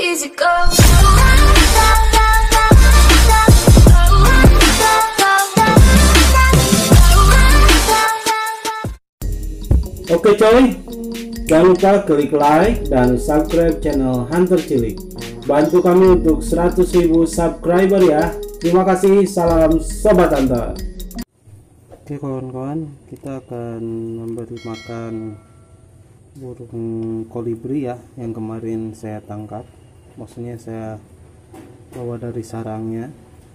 easy go. Oke coy, jangan lupa klik like dan subscribe channel Hunter Cilik. Bantu kami untuk 100.000 subscriber ya. Terima kasih, salam Sobat Hunter. Oke kawan-kawan, kita akan memberi makan burung kolibri ya, yang kemarin saya tangkap. Maksudnya saya bawa dari sarangnya.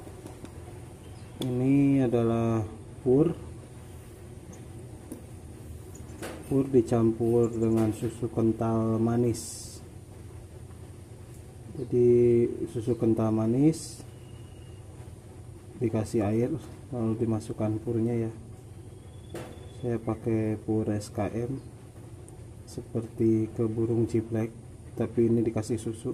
Ini adalah pur dicampur dengan susu kental manis. Jadi susu kental manis dikasih air lalu dimasukkan purnya ya. Saya pakai pur SKM seperti ke burung ciblek, tapi ini dikasih susu.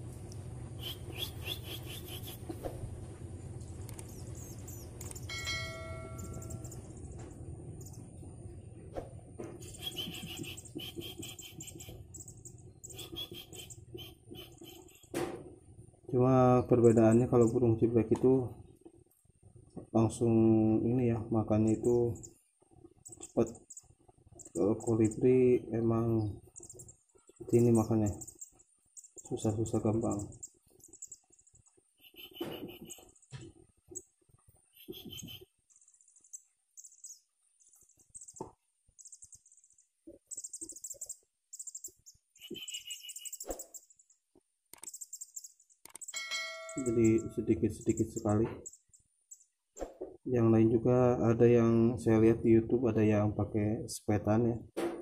Cuma perbedaannya kalau burung ciblek itu langsung ini ya, makannya itu cepat. Kalau kolibri emang seperti ini makannya, susah gampang. Jadi sedikit sekali. Yang lain juga ada yang saya lihat di YouTube, ada yang pakai sepetan ya.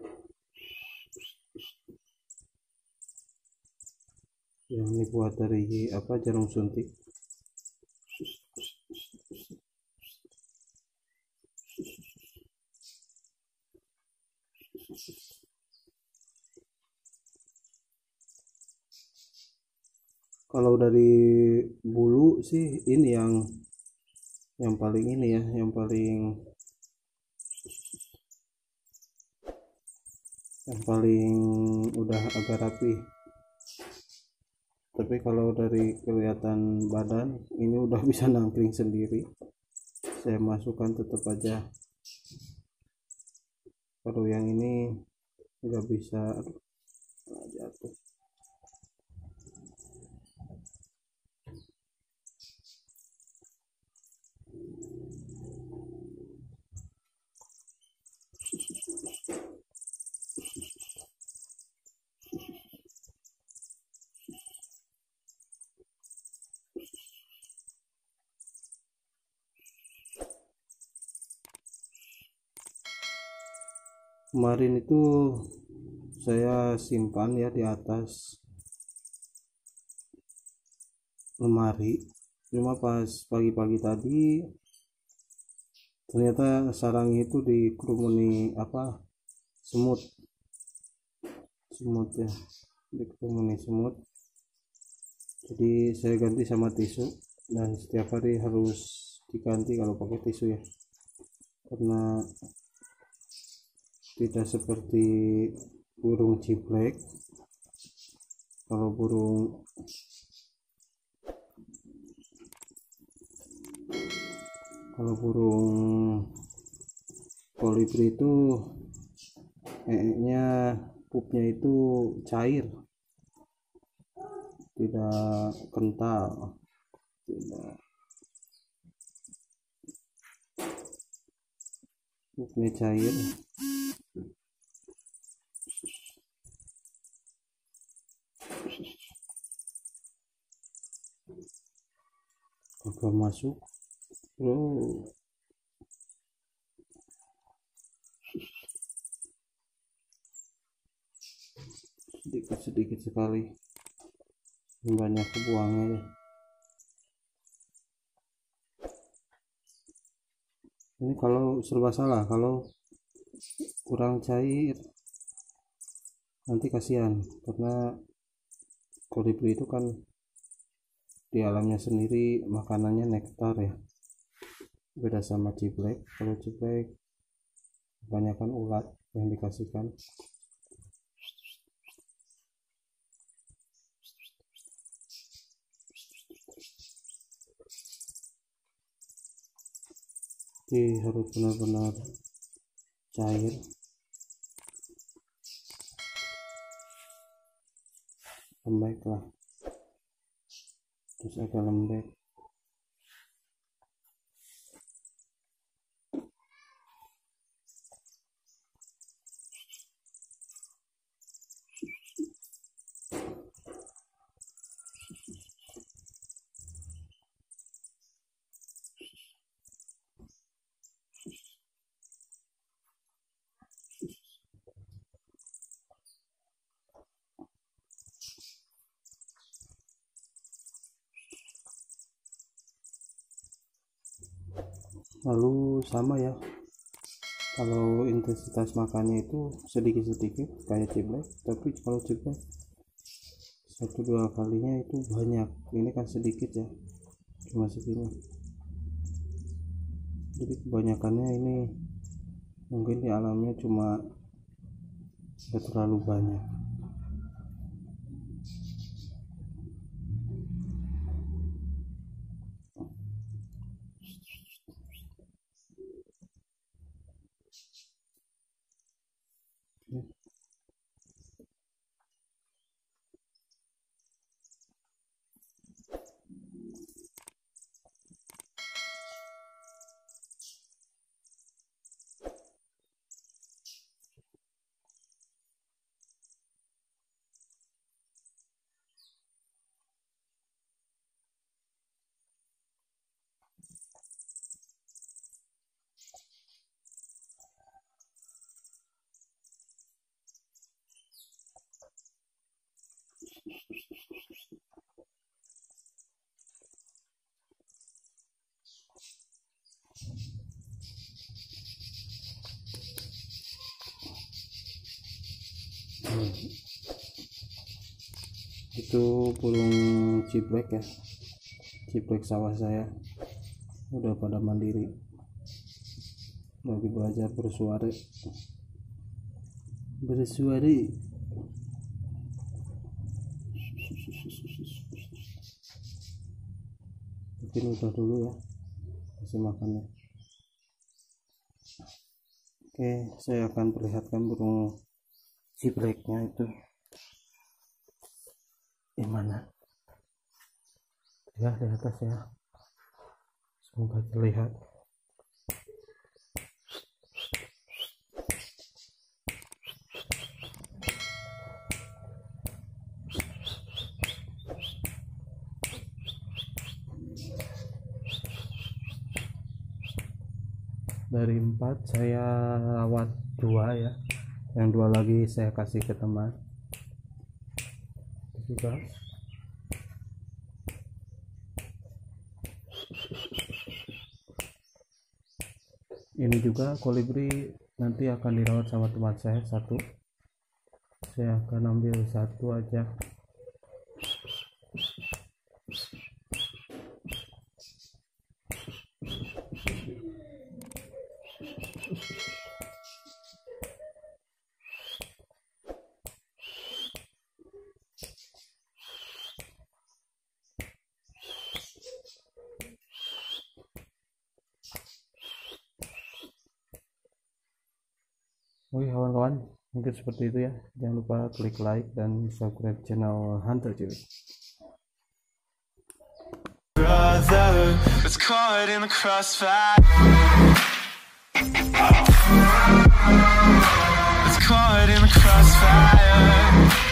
Yang ini buat dari apa, jarum suntik. Kalau dari bulu sih ini yang paling ini ya, yang paling udah agak rapi. Tapi kalau dari kelihatan badan ini udah bisa nangkring sendiri. Saya masukkan tetap aja. Kalau yang ini nggak bisa, jatuh. Kemarin itu saya simpan ya di atas lemari, cuma pas pagi-pagi tadi ternyata sarangnya itu dikerumuni apa, semut ya, dikerumuni semut. Jadi saya ganti sama tisu, dan setiap hari harus diganti kalau pakai tisu ya, karena tidak seperti burung ciblek. Kalau burung kolibri itu pupnya itu cair, tidak kental, pupnya cair. Agak masuk bro. Sedikit sekali, banyak kebuangnya ya. Ini kalau serba salah, kalau kurang cair nanti kasihan, karena kolibri itu kan di alamnya sendiri makanannya nektar ya, beda sama ciblek. Kalau ciblek kebanyakan ulat yang dikasihkan. Jadi harus benar-benar cair. Lembek lah, terus agak lembek. Lalu sama ya, kalau intensitas makannya itu sedikit-sedikit kayak ciblek, tapi kalau ciblek 1-2 kalinya itu banyak. Ini kan sedikit ya, cuma segini, jadi kebanyakannya ini mungkin di alamnya cuma gak terlalu banyak. Itu burung ciblek ya, ciblek sawah saya udah pada mandiri, lagi belajar bersuara. Mungkin udah dulu ya, kasih makannya. Oke, saya akan perlihatkan burung cibleknya itu di mana ya, di atas ya, semoga terlihat. Dari 4 saya rawat 2 ya, yang 2 lagi saya kasih ke teman juga. Ini juga kolibri nanti akan dirawat sama teman saya 1. Saya akan ambil 1 aja. Oke kawan-kawan, mungkin seperti itu ya. Jangan lupa klik like dan subscribe channel Hunter Cilik. Brother, it's caught in the crossfire. It's caught in the crossfire.